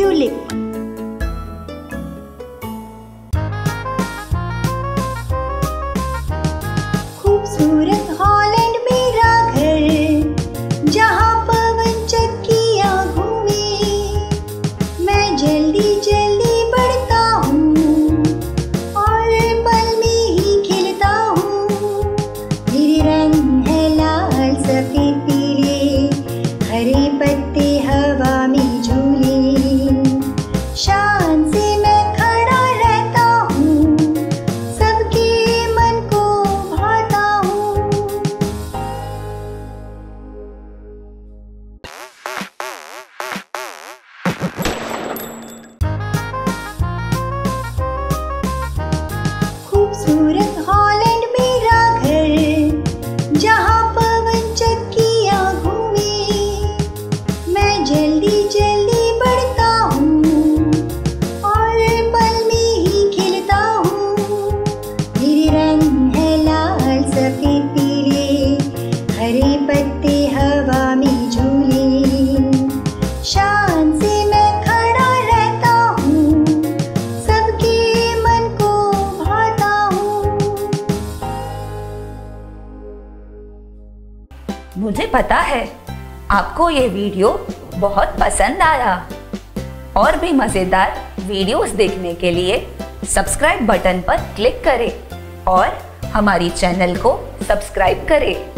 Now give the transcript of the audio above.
Tulip. खूबसूरत Holland मेरा घर, जहाँ पवन चक्कियाँ घूमे। मैं जल्दी जल्दी बढ़ता हूँ और पल में ही खिलता हूँ। मेरे रंग है लाल सफेद पीले, हरे पत्ते हवा में झूले। शान से मैं खड़ा रहता हूँ, सबके मन को भाता हूँ। खूबसूरत हॉलैंड मेरा घर, जहाँ पवन चक्कियाँ घूमे। मैं जल्दी जल्दी बढ़ता हूँ और पल में ही खिलता हूँ। मेरे रंग है लाल सफेद पीले, हरे पत्ते हवा में झूले। शान से मैं खड़ा रहता हूँ, सबके मन को भाता हूँ। मुझे पता है आपको ये वीडियो बहुत पसंद आया। और भी मज़ेदार वीडियोस देखने के लिए सब्सक्राइब बटन पर क्लिक करें और हमारी चैनल को सब्सक्राइब करें।